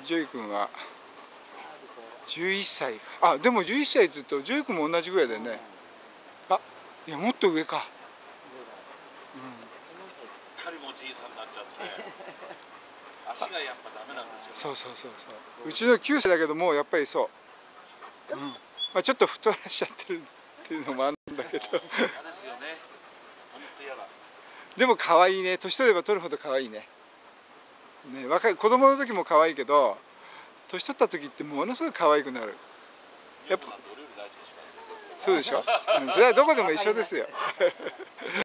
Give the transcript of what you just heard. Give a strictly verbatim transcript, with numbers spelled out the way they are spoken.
ジョイ君はじゅういっさいか。あ、でもじゅういっさいって言うとジョイ君も同じぐらいだよね。あ、いやもっと上か。 うん。彼もじいさんになっちゃって。足がやっぱダメなんですよ。 そうそうそうそう。うちのきゅうさいだけどもやっぱりそう。うん。まあちょっと太らしちゃってるっていうのもあるんだけど。 嫌ですよね。本当嫌だ。 でも可愛いね。年取れば取るほど可愛いね。ね、若い子供の時も可愛いけど、年取った時ってものすごい可愛くなる。やっぱそうでしょ。うん、それはどこでも一緒ですよ。